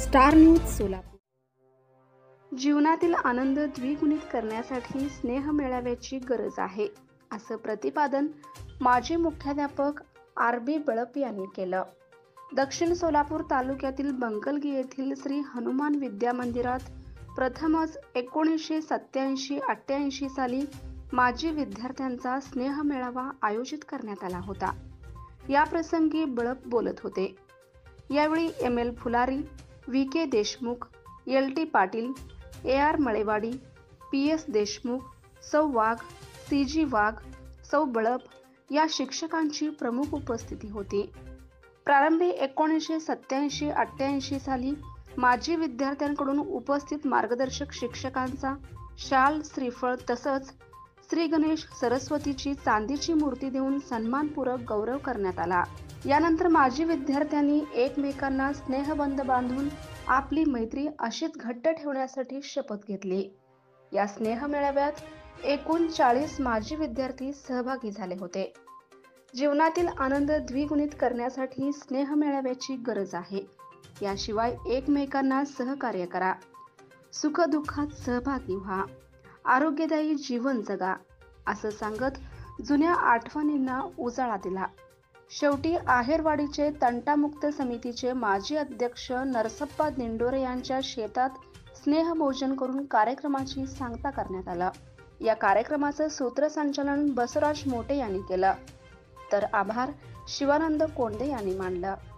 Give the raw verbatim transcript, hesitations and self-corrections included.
Star news Solapur. जीवनातील आनंद द्विगुणित करण्यासाठी स्नेह मेळाव्याची गरज आहे, असं प्रतिपादन माजी मुख्याध्यापक आर बी बळप यांनी केलं। दक्षिण सोलापूर तालुक्यातील बंकलगी येथील श्री हनुमान विद्या मंदिरात प्रथमच एकोणीसशे सत्याऐंशी अठ्ठ्याऐंशी साली माजी विद्यार्थ्यांचा स्नेह मेळावा आयोजित करण्यात आला होता। या प्रसंगी बळप बोलत होते। यावेळी M L Phulari, V K Deshmukh, L T Patil, A R Malewadi, P S Deshmukh, सौ वाघ, सी जी वाघ, सौ बळप या शिक्षकांची प्रमुख उपस्थिती होती। प्रारंभी एकोणीसशे सत्याऐंशी अठ्ठ्याऐंशी साली माजी विद्यार्थ्यांकडून उपस्थित मार्गदर्शक शिक्षकांचा शाल, श्रीफळ तसंच श्री गणेश सरस्वतीची चांदीची मूर्ती देऊन सन्मानपूर्वक गौरव करण्यात आला। यानंतर माजी विद्यार्थ्यांनी एकमेकांना स्नेहबंध बांधून आपली मैत्री अशीच घट्ट ठेवण्यासाठी शपथ घेतली। या स्नेह मेळाव्यात एकूण चाळीस माजी विद्यार्थी सहभागी झाले होते। जीवनातील आनंद द्विगुणित करण्यासाठी स्नेह मेळाव्याची गरज आहे। याशिवाय एकमेकांना सहकार्य करा, सुखदुःखात सहभागी व्हा, आरोग्यदायी जीवन जगा, असं सांगत जुन्या आठवणींना उजाळा दिला। शेवटी आहेरवाडीचे तंटामुक्त समितीचे माजी अध्यक्ष नरसप्पा दिंडोरे यांच्या शेतात स्नेहभोजन करून कार्यक्रमाची सांगता करण्यात आला। या कार्यक्रमाचं सूत्रसंचालन बसवराज मोटे यांनी केलं, तर आभार शिवानंद कोंडे यांनी मानलं।